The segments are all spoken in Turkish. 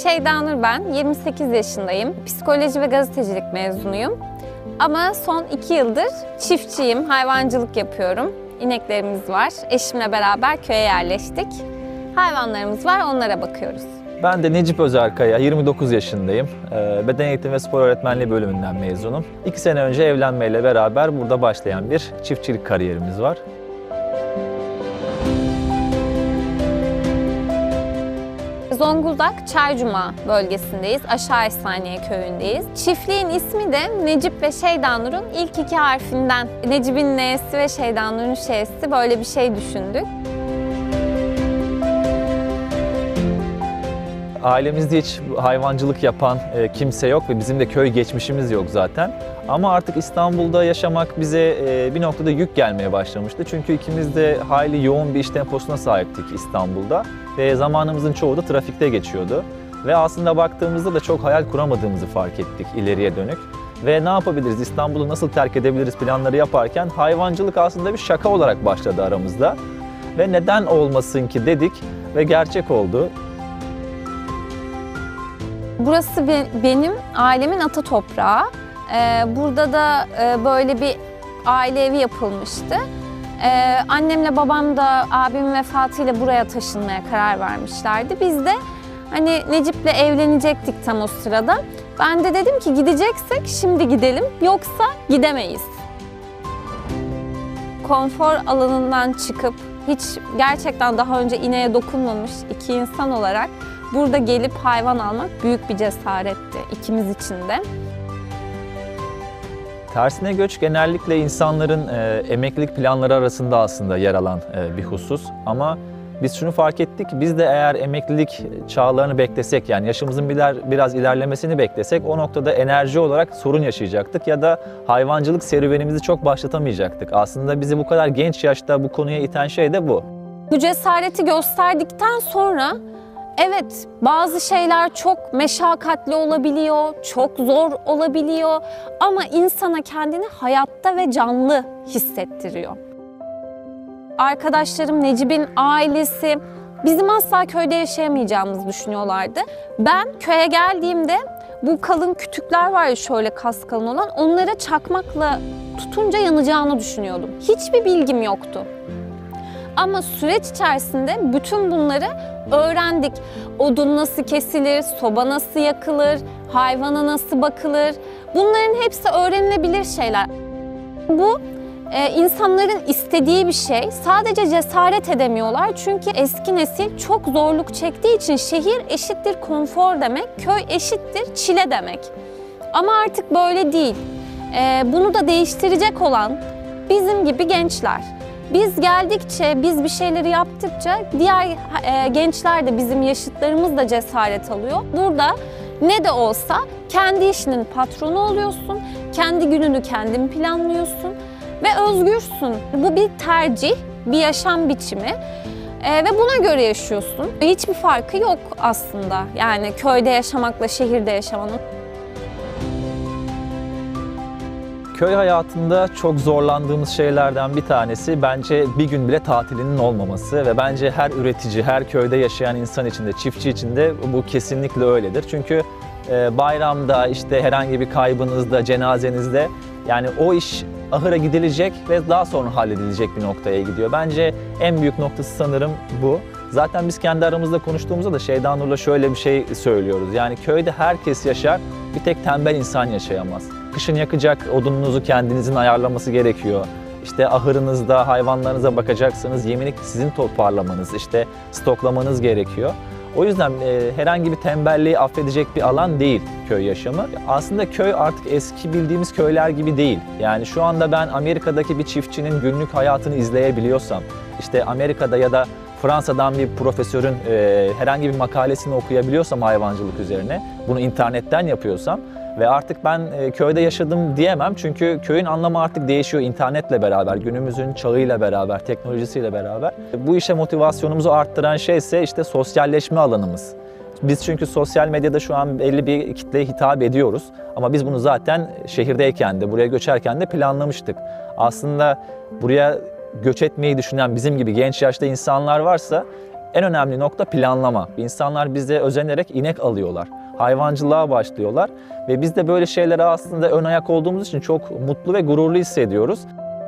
Şeyda Nur ben, 28 yaşındayım. Psikoloji ve gazetecilik mezunuyum. Ama son 2 yıldır çiftçiyim, hayvancılık yapıyorum. İneklerimiz var. Eşimle beraber köye yerleştik. Hayvanlarımız var, onlara bakıyoruz. Ben de Necip Özerkaya, 29 yaşındayım. Beden eğitimi ve spor öğretmenliği bölümünden mezunum. 2 sene önce evlenmeyle beraber burada başlayan bir çiftçilik kariyerimiz var. Zonguldak Çaycuma bölgesindeyiz. Aşağı Esaniye köyündeyiz. Çiftliğin ismi de Necip ve Şeyda Nur'un ilk 2 harfinden. Necip'in N'si ve Şeyda Nur'un Ş'si, böyle bir şey düşündük. Ailemizde hiç hayvancılık yapan kimse yok ve bizim de köy geçmişimiz yok zaten. Ama artık İstanbul'da yaşamak bize bir noktada yük gelmeye başlamıştı. Çünkü ikimiz de hayli yoğun bir iş temposuna sahiptik İstanbul'da ve zamanımızın çoğu da trafikte geçiyordu. Ve aslında baktığımızda da çok hayal kuramadığımızı fark ettik ileriye dönük. Ve ne yapabiliriz, İstanbul'u nasıl terk edebiliriz planları yaparken hayvancılık aslında bir şaka olarak başladı aramızda. Ve neden olmasın ki dedik ve gerçek oldu. Burası benim ailemin ata toprağı. Burada da böyle bir aile evi yapılmıştı. Annemle babam da abimin vefatıyla buraya taşınmaya karar vermişlerdi. Biz de hani Necip'le evlenecektik tam o sırada. Ben de dedim ki gideceksek şimdi gidelim, yoksa gidemeyiz. Konfor alanından çıkıp hiç gerçekten daha önce ineğe dokunmamış 2 insan olarak burada gelip hayvan almak büyük bir cesaretti ikimiz için de. Tersine göç genellikle insanların emeklilik planları arasında aslında yer alan bir husus. Ama biz şunu fark ettik, biz de eğer emeklilik çağlarını beklesek, yani yaşımızın biraz ilerlemesini beklesek o noktada enerji olarak sorun yaşayacaktık ya da hayvancılık serüvenimizi çok başlatamayacaktık. Aslında bizi bu kadar genç yaşta bu konuya iten şey de bu. Bu cesareti gösterdikten sonra evet, bazı şeyler çok meşakkatli olabiliyor, çok zor olabiliyor ama insana kendini hayatta ve canlı hissettiriyor. Arkadaşlarım, Necip'in ailesi bizim asla köyde yaşayamayacağımızı düşünüyorlardı. Ben köye geldiğimde bu kalın kütükler var ya, şöyle kas kalın olan, onlara çakmakla tutunca yanacağını düşünüyordum. Hiçbir bilgim yoktu. Ama süreç içerisinde bütün bunları öğrendik. Odun nasıl kesilir, soba nasıl yakılır, hayvana nasıl bakılır. Bunların hepsi öğrenilebilir şeyler. Bu insanların istediği bir şey. Sadece cesaret edemiyorlar çünkü eski nesil çok zorluk çektiği için şehir eşittir konfor demek, köy eşittir çile demek. Ama artık böyle değil. Bunu da değiştirecek olan bizim gibi gençler. Biz geldikçe, biz bir şeyleri yaptıkça diğer gençler de, bizim yaşıtlarımız da cesaret alıyor. Burada ne de olsa kendi işinin patronu oluyorsun, kendi gününü kendin planlıyorsun ve özgürsün. Bu bir tercih, bir yaşam biçimi ve buna göre yaşıyorsun. Hiçbir farkı yok aslında, yani köyde yaşamakla şehirde yaşamanın. Köy hayatında çok zorlandığımız şeylerden bir tanesi bence bir gün bile tatilinin olmaması ve bence her üretici, her köyde yaşayan insan için de, çiftçi için de bu kesinlikle öyledir. Çünkü bayramda, işte herhangi bir kaybınızda, cenazenizde, yani o iş ahıra gidilecek ve daha sonra halledilecek bir noktaya gidiyor. Bence en büyük noktası sanırım bu. Zaten biz kendi aramızda konuştuğumuzda da Şeyda Nur'la şöyle bir şey söylüyoruz. Yani köyde herkes yaşar, bir tek tembel insan yaşayamaz. Kışın yakacak odununuzu kendinizin ayarlaması gerekiyor. İşte ahırınızda hayvanlarınıza bakacaksınız, yemini sizin toparlamanız, işte stoklamanız gerekiyor. O yüzden herhangi bir tembelliği affedecek bir alan değil köy yaşamı. Aslında köy artık eski bildiğimiz köyler gibi değil. Yani şu anda ben Amerika'daki bir çiftçinin günlük hayatını izleyebiliyorsam, işte Amerika'da ya da Fransa'dan bir profesörün herhangi bir makalesini okuyabiliyorsam hayvancılık üzerine, bunu internetten yapıyorsam ve artık ben köyde yaşadım diyemem. Çünkü köyün anlamı artık değişiyor internetle beraber, günümüzün çağıyla beraber, teknolojisiyle beraber. Bu işe motivasyonumuzu arttıran şey ise işte sosyalleşme alanımız. Biz çünkü sosyal medyada şu an belli bir kitleye hitap ediyoruz. Ama biz bunu zaten şehirdeyken de, buraya göçerken de planlamıştık. Aslında buraya göç etmeyi düşünen bizim gibi genç yaşta insanlar varsa en önemli nokta planlama. İnsanlar bize özenerek inek alıyorlar. Hayvancılığa başlıyorlar ve biz de böyle şeylere aslında ön ayak olduğumuz için çok mutlu ve gururlu hissediyoruz.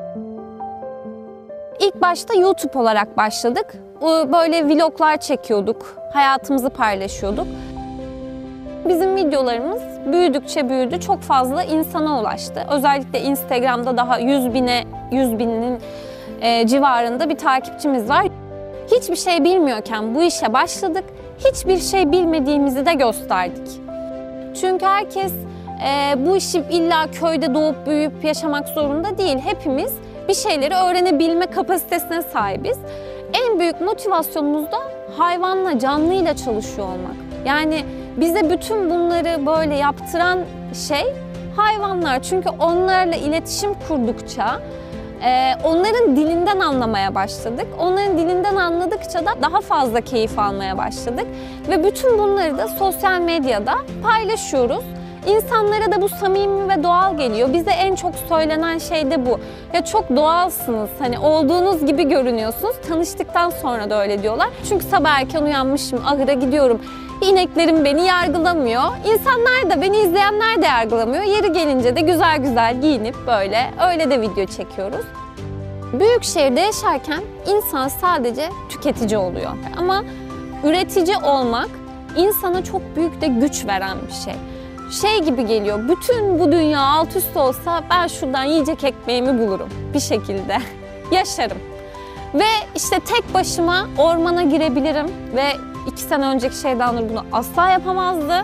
İlk başta YouTube olarak başladık. Böyle vloglar çekiyorduk, hayatımızı paylaşıyorduk. Bizim videolarımız büyüdükçe büyüdü, çok fazla insana ulaştı. Özellikle Instagram'da daha 100 binin civarında bir takipçimiz var. Hiçbir şey bilmiyorken bu işe başladık, hiçbir şey bilmediğimizi de gösterdik. Çünkü herkes bu işi illa köyde doğup büyüyüp yaşamak zorunda değil. Hepimiz bir şeyleri öğrenebilme kapasitesine sahibiz. En büyük motivasyonumuz da hayvanla, canlıyla çalışıyor olmak. Yani bize bütün bunları böyle yaptıran şey hayvanlar. Çünkü onlarla iletişim kurdukça onların dilinden anlamaya başladık. Onların dilinden anladıkça da daha fazla keyif almaya başladık. Ve bütün bunları da sosyal medyada paylaşıyoruz. İnsanlara da bu samimi ve doğal geliyor. Bize en çok söylenen şey de bu. Ya çok doğalsınız, hani olduğunuz gibi görünüyorsunuz. Tanıştıktan sonra da öyle diyorlar. Çünkü sabah erken uyanmışım, ahıra gidiyorum. İneklerim beni yargılamıyor. İnsanlar da, beni izleyenler de yargılamıyor. Yeri gelince de güzel güzel giyinip böyle öyle de video çekiyoruz. Büyük şehirde yaşarken insan sadece tüketici oluyor. Ama üretici olmak insana çok büyük de güç veren bir şey. Şey gibi geliyor, bütün bu dünya alt üst olsa ben şuradan yiyecek ekmeğimi bulurum bir şekilde, yaşarım. Ve işte tek başıma ormana girebilirim ve 2 sene önceki Şeyda bunu asla yapamazdı.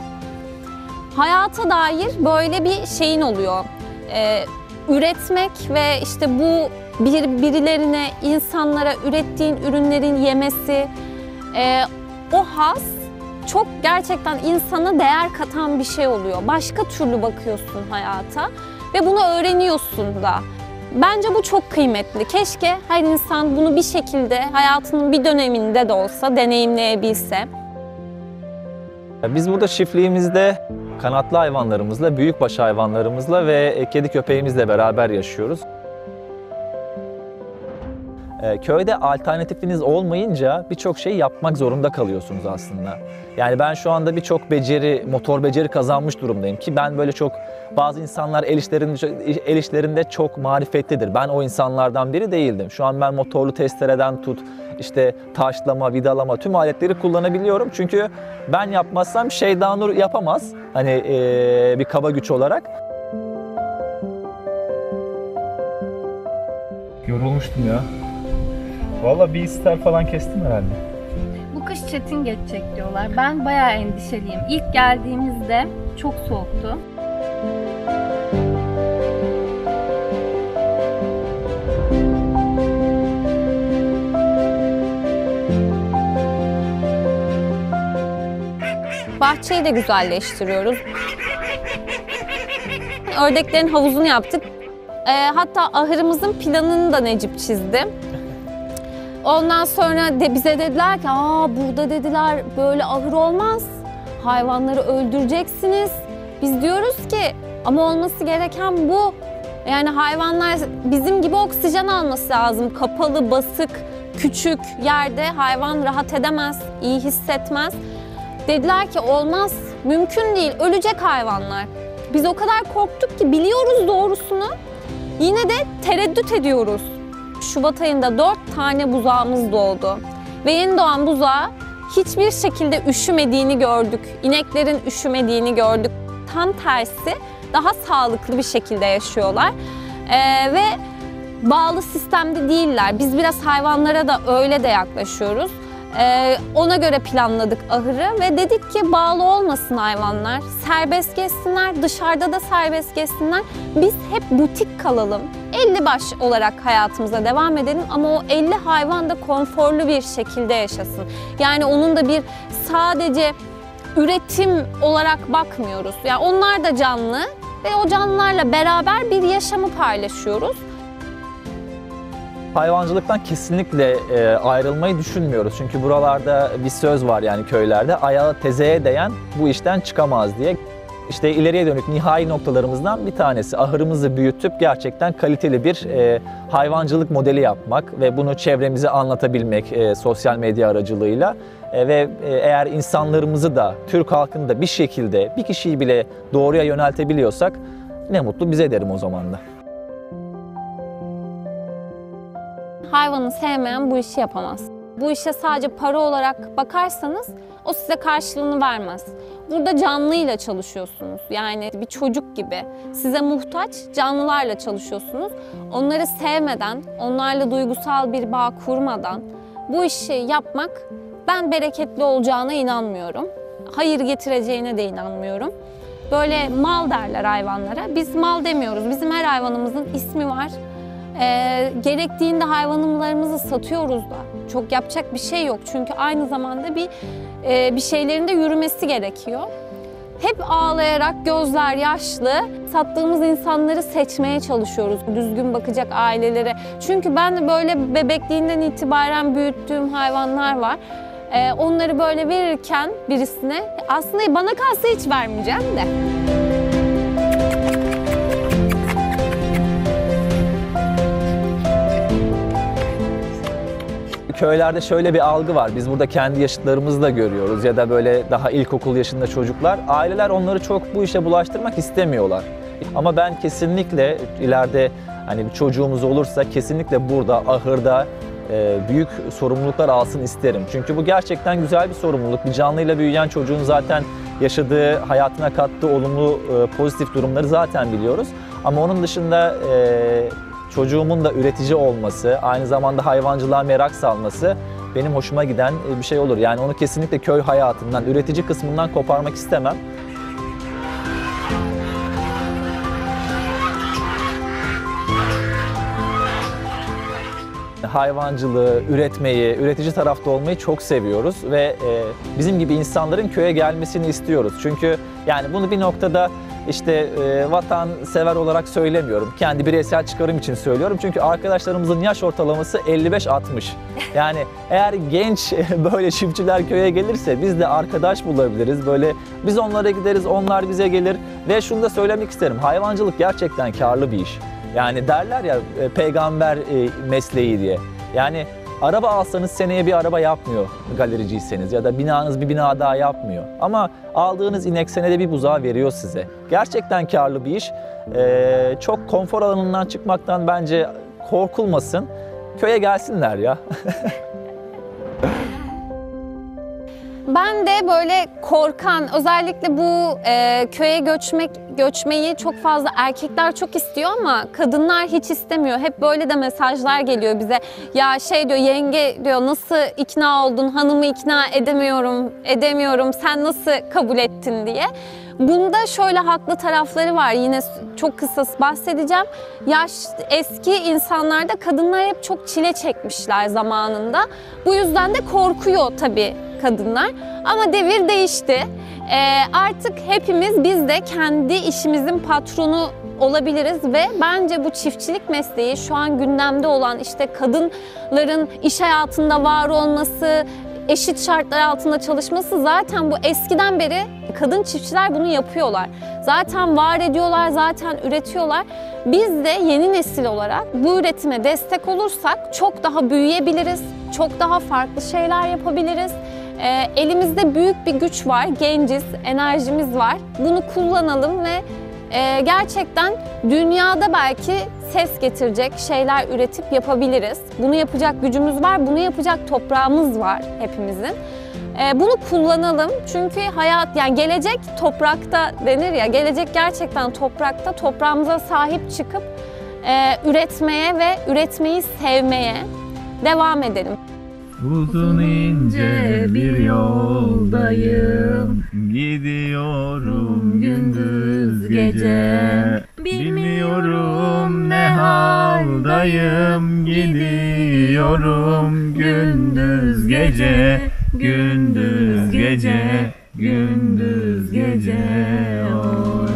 Hayata dair böyle bir şeyin oluyor. Üretmek ve işte bu birilerine, insanlara ürettiğin ürünlerin yemesi, o haz çok gerçekten insana değer katan bir şey oluyor. Başka türlü bakıyorsun hayata ve bunu öğreniyorsun da. Bence bu çok kıymetli. Keşke her insan bunu bir şekilde hayatının bir döneminde de olsa deneyimleyebilse. Biz burada çiftliğimizde kanatlı hayvanlarımızla, büyükbaş hayvanlarımızla ve kedi köpeğimizle beraber yaşıyoruz. Köyde alternatifiniz olmayınca birçok şey yapmak zorunda kalıyorsunuz aslında. Yani ben şu anda birçok motor beceri kazanmış durumdayım ki ben böyle çok, bazı insanlar el işlerinde çok marifetlidir. Ben o insanlardan biri değildim. Şu an ben motorlu testereden tut, işte taşlama, vidalama tüm aletleri kullanabiliyorum. Çünkü ben yapmazsam Şeyda Nur yapamaz. Hani bir kaba güç olarak. Yorulmuştum ya. Vallahi bir ister falan kestim herhalde. Bu kış çetin geçecek diyorlar. Ben bayağı endişeliyim. İlk geldiğimizde çok soğuktu. Bahçeyi de güzelleştiriyoruz. Ördeklerin havuzunu yaptık. Hatta ahırımızın planını da Necip çizdi. Ondan sonra bize dediler ki, burada dediler böyle ahır olmaz. Hayvanları öldüreceksiniz. Biz diyoruz ki ama olması gereken bu. Yani hayvanlar bizim gibi oksijen alması lazım. Kapalı, basık, küçük yerde hayvan rahat edemez, iyi hissetmez. Dediler ki olmaz, mümkün değil, ölecek hayvanlar. Biz o kadar korktuk ki biliyoruz doğrusunu. Yine de tereddüt ediyoruz. Şubat ayında 4 tane buzağımız doğdu. Ve yeni doğan buzağı hiçbir şekilde üşümediğini gördük. İneklerin üşümediğini gördük. Tam tersi daha sağlıklı bir şekilde yaşıyorlar. Ve bağlı sistemde değiller. Biz biraz hayvanlara da öyle de yaklaşıyoruz. Ona göre planladık ahırı ve dedik ki bağlı olmasın hayvanlar, serbest gezsinler, dışarıda da serbest gezsinler. Biz hep butik kalalım, 50 baş olarak hayatımıza devam edelim ama o 50 hayvan da konforlu bir şekilde yaşasın. Yani onun da bir sadece üretim olarak bakmıyoruz. Yani onlar da canlı ve o canlılarla beraber bir yaşamı paylaşıyoruz. Hayvancılıktan kesinlikle ayrılmayı düşünmüyoruz. Çünkü buralarda bir söz var, yani köylerde ayağı tezeye değen bu işten çıkamaz diye. işte ileriye dönük nihai noktalarımızdan bir tanesi. Ahırımızı büyütüp gerçekten kaliteli bir hayvancılık modeli yapmak ve bunu çevremize anlatabilmek sosyal medya aracılığıyla. Ve eğer insanlarımızı da, Türk halkını da bir şekilde, bir kişiyi bile doğruya yöneltebiliyorsak ne mutlu bize derim o zaman da. Hayvanı sevmeyen bu işi yapamaz. Bu işe sadece para olarak bakarsanız o size karşılığını vermez. Burada canlıyla çalışıyorsunuz. Yani bir çocuk gibi. Size muhtaç canlılarla çalışıyorsunuz. Onları sevmeden, onlarla duygusal bir bağ kurmadan bu işi yapmak ben bereketli olacağına inanmıyorum. Hayır getireceğine de inanmıyorum. Böyle mal derler hayvanlara. Biz mal demiyoruz. Bizim her hayvanımızın ismi var. Gerektiğinde hayvanlarımızı satıyoruz da. Çok yapacak bir şey yok. Çünkü aynı zamanda bir şeylerin de yürümesi gerekiyor. Hep ağlayarak, gözler yaşlı, sattığımız insanları seçmeye çalışıyoruz. Düzgün bakacak ailelere. Çünkü ben de böyle bebekliğinden itibaren büyüttüğüm hayvanlar var. Onları böyle verirken birisine, aslında bana kalsa hiç vermeyeceğim de. Köylerde şöyle bir algı var. Biz burada kendi yaşıtlarımızı da görüyoruz ya da böyle daha ilkokul yaşında çocuklar. Aileler onları çok bu işe bulaştırmak istemiyorlar. Ama ben kesinlikle ileride hani bir çocuğumuz olursa kesinlikle burada ahırda büyük sorumluluklar alsın isterim. Çünkü bu gerçekten güzel bir sorumluluk. Bir canlıyla büyüyen çocuğun zaten yaşadığı, hayatına kattığı olumlu, pozitif durumları zaten biliyoruz. Ama onun dışında çocuğumun da üretici olması, aynı zamanda hayvancılığa merak salması benim hoşuma giden bir şey olur. Yani onu kesinlikle köy hayatından, üretici kısmından koparmak istemem. Hayvancılığı, üretmeyi, üretici tarafta olmayı çok seviyoruz ve bizim gibi insanların köye gelmesini istiyoruz. Çünkü yani bunu bir noktada işte vatansever olarak söylemiyorum. Kendi bireysel çıkarım için söylüyorum. Çünkü arkadaşlarımızın yaş ortalaması 55-60. Yani eğer genç böyle çiftçiler köye gelirse biz de arkadaş bulabiliriz. Böyle biz onlara gideriz, onlar bize gelir. Ve şunu da söylemek isterim. Hayvancılık gerçekten karlı bir iş. Yani derler ya peygamber mesleği diye. Yani araba alsanız seneye bir araba yapmıyor galericiyseniz ya da binanız bir bina daha yapmıyor. Ama aldığınız inek senede bir buzağı veriyor size. Gerçekten karlı bir iş. Çok konfor alanından çıkmaktan bence korkulmasın. Köye gelsinler ya. Ben de böyle korkan, özellikle bu köye göçmeyi çok fazla erkekler çok istiyor ama kadınlar hiç istemiyor. Hep böyle de mesajlar geliyor bize. Ya şey diyor, yenge diyor, nasıl ikna oldun, hanımı ikna edemiyorum, sen nasıl kabul ettin diye. Bunda şöyle haklı tarafları var, yine çok kısa bahsedeceğim. Eski insanlarda kadınlar hep çok çile çekmişler zamanında. Bu yüzden de korkuyor tabii kadınlar. Ama devir değişti. Artık hepimiz biz de kendi işimizin patronu olabiliriz ve bence bu çiftçilik mesleği şu an gündemde olan, işte kadınların iş hayatında var olması, eşit şartlar altında çalışması, zaten bu eskiden beri kadın çiftçiler bunu yapıyorlar. Zaten var ediyorlar, zaten üretiyorlar. Biz de yeni nesil olarak bu üretime destek olursak çok daha büyüyebiliriz, çok daha farklı şeyler yapabiliriz. Elimizde büyük bir güç var, genciz, enerjimiz var. Bunu kullanalım ve gerçekten dünyada belki ses getirecek şeyler üretip yapabiliriz. Bunu yapacak gücümüz var, bunu yapacak toprağımız var hepimizin. Bunu kullanalım çünkü hayat, yani gelecek toprakta denir ya, gelecek gerçekten toprakta. Toprağımıza sahip çıkıp üretmeye ve üretmeyi sevmeye devam edelim. Uzun ince bir yoldayım, gidiyorum gündüz gece. Bilmiyorum ne haldayım, gidiyorum gündüz gece. Gündüz gece, gündüz gece. Oy.